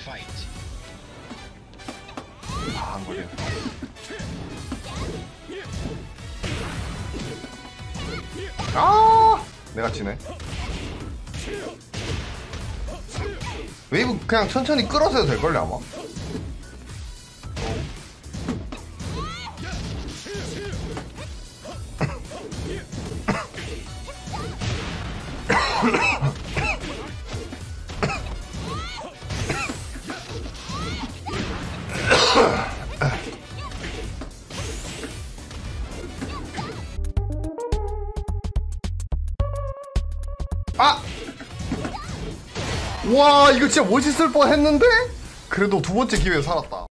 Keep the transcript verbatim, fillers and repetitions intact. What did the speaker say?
아, 안 걸려. 아, 내가 치네. 웨이브 그냥 천천히 끌어서 해도 될걸요 아마. 아! 와, 이거 진짜 멋있을 뻔 했는데? 그래도 두 번째 기회에 살았다.